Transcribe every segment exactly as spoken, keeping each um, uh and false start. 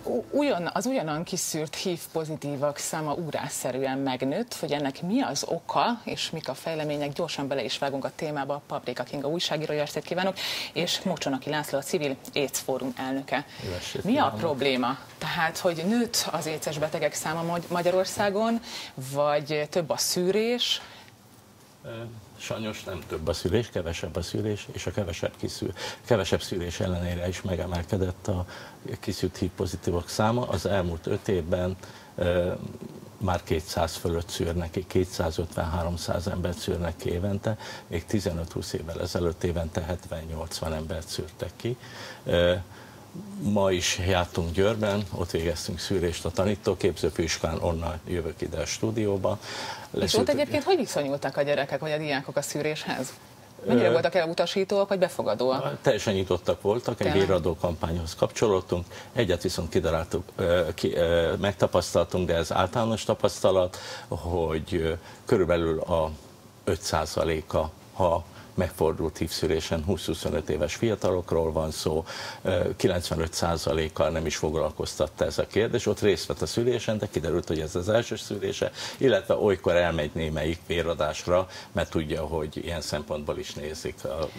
ugyan, az ugyanan kiszűrt hív pozitívak száma ugrásszerűen megnőtt, hogy ennek mi az oka, és mik a fejlemények, gyorsan bele is vágunk a témába. Paprika Kinga újságíró, jó estét kívánok, és Mocsonaki László, a Civil AIDS Fórum elnöke. Mi a probléma? Tehát, hogy nőtt az éces betegek száma Magyarországon, vagy több a szűrés? Sajnos nem több a szűrés, kevesebb a szűrés, és a kevesebb, kiszűr, kevesebb szűrés ellenére is megemelkedett a kiszűrt hív pozitívok száma. Az elmúlt öt évben e, már kétszáz fölött szűrnek, kétszázötven-háromszáz embert szűrnek ki évente, még tizenöt-húsz évvel ezelőtt évente hetven-nyolcvan embert szűrtek ki. E, Ma is jártunk Győrben, ott végeztünk szűrést a tanítóképzőfőiskolán, onnan jövök ide a stúdióba. És ott egyébként hogy viszonyultak a gyerekek vagy a diákok a szűréshez? Mennyire voltak elutasítóak vagy befogadóak? Teljesen nyitottak voltak, egy híradó kampányhoz kapcsolódtunk, egyet viszont kidaráltuk, ki, megtapasztaltunk, de ez általános tapasztalat, hogy körülbelül a öt százaléka, ha megfordult hívszűrésen húsz-huszonöt éves fiatalokról van szó, kilencvenöt százalékkal nem is foglalkoztatta ez a kérdés, ott részt vett a szülésen, de kiderült, hogy ez az első szülése, illetve olykor elmegy némelyik véradásra, mert tudja, hogy ilyen szempontból is nézik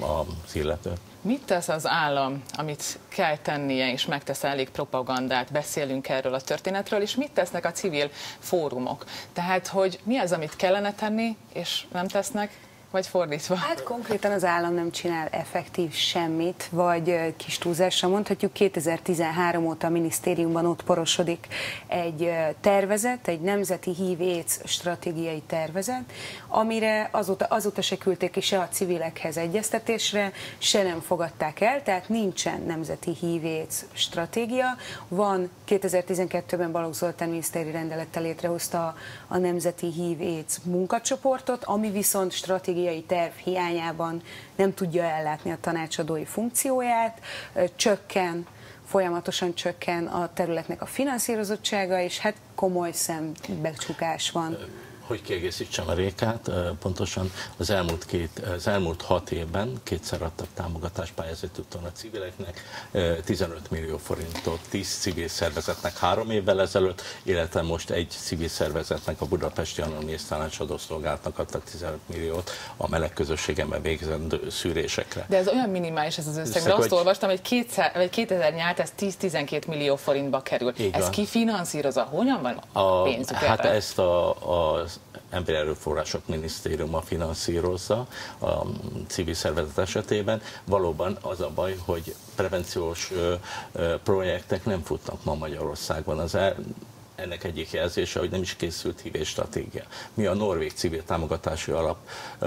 az illetőt. Mit tesz az állam, amit kell tennie, és megtesz elég propagandát, beszélünk erről a történetről, és mit tesznek a civil fórumok? Tehát, hogy mi az, amit kellene tenni, és nem tesznek? Vagy fordítva? Hát konkrétan az állam nem csinál effektív semmit, vagy kis túlzásra mondhatjuk, kétezer-tizenhárom óta a minisztériumban ott porosodik egy tervezet, egy nemzeti hív AIDS stratégiai tervezet, amire azóta, azóta se küldték ki se a civilekhez egyeztetésre, se nem fogadták el, tehát nincsen nemzeti hív AIDS stratégia. Van kétezer-tizenkettőben Balogh Zoltán miniszteri rendelettel létrehozta a, a nemzeti hív AIDS munkacsoportot, ami viszont stratégiai terv hiányában nem tudja ellátni a tanácsadói funkcióját, csökken, folyamatosan csökken a területnek a finanszírozottsága, és hát komoly szembecsukás van. Hogy kiegészítsem a Rékát, pontosan az elmúlt, két, az elmúlt hat évben kétszer adtak támogatást pályázati úton a civileknek, tizenöt millió forintot tíz civil szervezetnek három évvel ezelőtt, illetve most egy civil szervezetnek, a Budapesti Anonimisztikus Tanácsadó Szolgálatnak adtak tizenöt milliót a meleg közösségemben végzendő szűrésekre. De ez olyan minimális ez az összeg, mert azt olvastam, hogy kétezer nyolc ez tíz-tizenkét millió forintba kerül. Ez ki finanszírozza? Honnan van a pénzük erre? Hát ezt a, a Emberi Erőforrások Minisztériuma finanszírozza a civil szervezet esetében. Valóban az a baj, hogy prevenciós ö, ö, projektek nem futnak ma Magyarországon. Az el, ennek egyik jelzése, hogy nem is készült hív AIDS stratégia. Mi a Norvég Civil Támogatási Alap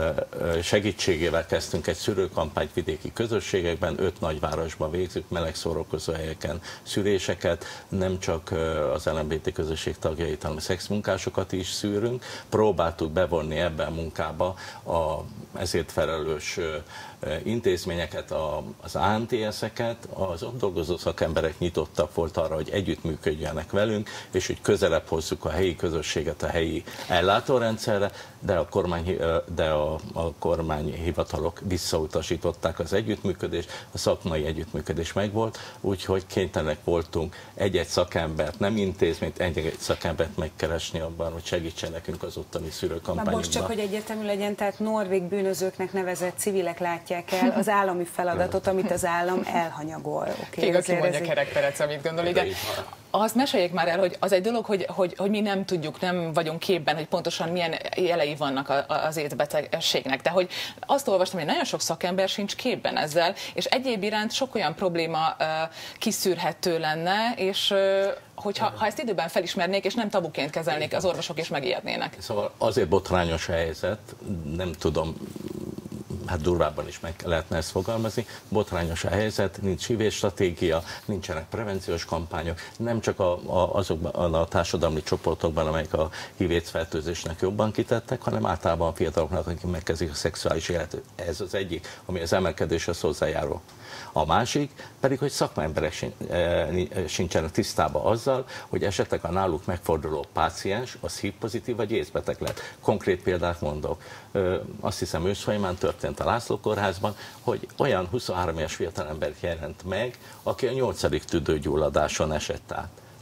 segítségével kezdtünk egy szűrőkampányt vidéki közösségekben, öt nagyvárosban végzünk meleg szórakozó helyeken szűréseket, nem csak az el em bé té közösség tagjait, hanem szexmunkásokat is szűrünk. Próbáltuk bevonni ebben a munkába a ezért felelős intézményeket, az á en té eszeket, az ott dolgozó szakemberek nyitottak volt arra, hogy együttműködjenek velünk, és hogy közelebb hozzuk a helyi közösséget a helyi ellátórendszerre, de a, kormány, de a, a kormányhivatalok visszautasították az együttműködést, a szakmai együttműködés megvolt, úgyhogy kénytelenek voltunk egy-egy szakembert, nem intézményt, egy-egy szakembert megkeresni abban, hogy segítsen nekünk az ottani szűrőkampányunkban. Most csak, hogy egyértelmű legyen, tehát norvég bűnözőknek nevezett civilek látják el az állami feladatot, amit az állam elhanyagol. Okay, Kinga kimondja Kerek Perec, amit gondol, igen. Azt meséljék már el, hogy az egy dolog, hogy, hogy, hogy mi nem tudjuk, nem vagyunk képben, hogy pontosan milyen jelei vannak az AIDS betegségnek, de hogy azt olvastam, hogy nagyon sok szakember sincs képben ezzel, és egyéb iránt sok olyan probléma uh, kiszűrhető lenne, és uh, hogyha ha ezt időben felismernék, és nem tabuként kezelnék, az orvosok is megijednének. Szóval azért botrányos a helyzet, nem tudom, hát durvábban is meg lehetne ezt fogalmazni, botrányos a helyzet, nincs hív AIDS stratégia, nincsenek prevenciós kampányok, nem csak a, a, azokban a társadalmi csoportokban, amelyek a hív AIDS fertőzésnek jobban kitettek, hanem általában a fiataloknak, akik megkezdik a szexuális életet. Ez az egyik, ami az emelkedéshez hozzájárul. A másik pedig, hogy szakmaemberek sincsenek tisztában azzal, hogy esetleg a náluk megforduló páciens az hív pozitív vagy AIDS beteg lett. Konkrét példát mondok. Azt hiszem ősz folyamán történt a László kórházban, hogy olyan huszonhárom éves fiatalember jelent meg, aki a nyolcadik tüdőgyulladáson esett át.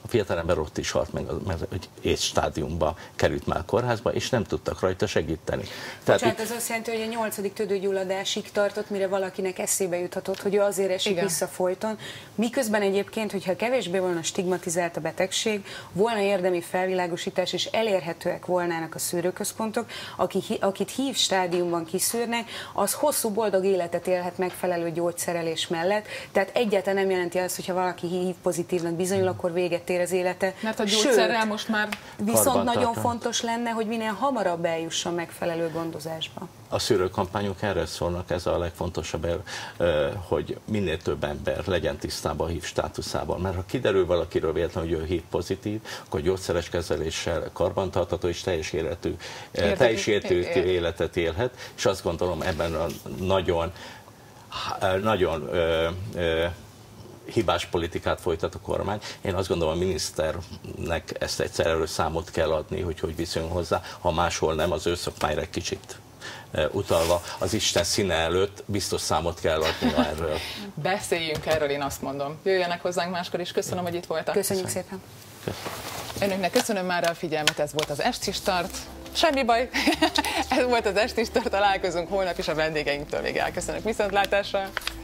a fiatalember ott is halt meg, mert egy étstádiumba került már kórházba, és nem tudtak rajta segíteni. Tehát Bocsánat, ez azt jelenti, hogy a nyolcadik tüdőgyulladásig tartott, mire valakinek eszébe juthatott, hogy ő azért esik Igen. vissza folyton. Miközben egyébként, hogyha kevésbé volna stigmatizált a betegség, volna érdemi felvilágosítás, és elérhetőek volnának a szűrőközpontok, aki, akit hív stádiumban kiszűrnek, az hosszú boldog életet élhet megfelelő gyógyszerelés mellett. Tehát egyáltalán nem jelenti azt, hogyha valaki hív pozitívnak bizonyul, akkor véget ér az élete. Mert a gyógyszerrel Sőt, most már viszont nagyon fontos lenne, hogy minél hamarabb eljusson megfelelő gondozásba. A szűrőkampányok erre szólnak, ez a legfontosabb, hogy minél több ember legyen tisztában a hív státuszában. Mert ha kiderül valakiről véletlenül, hogy ő hív pozitív, akkor gyógyszeres kezeléssel karbantartható és teljes életű, teljes életű életet élhet, és azt gondolom ebben a nagyon, nagyon ö, ö, hibás politikát folytat a kormány. Én azt gondolom, a miniszternek ezt egyszer erről számot kell adni, hogy hogy viszonyul hozzá, ha máshol nem, az ő szakmájára egy kicsit utalva az Isten színe előtt biztos számot kell adni erről. Beszéljünk erről, én azt mondom. Jöjjenek hozzánk máskor is. Köszönöm, hogy itt voltak. Köszönjük szépen. Önöknek köszönöm már a figyelmet, ez volt az Esti Start. Semmi baj, ez volt az Esti Start, találkozunk holnap is a vendégeinktől. Még elköszönök, viszontlátásra.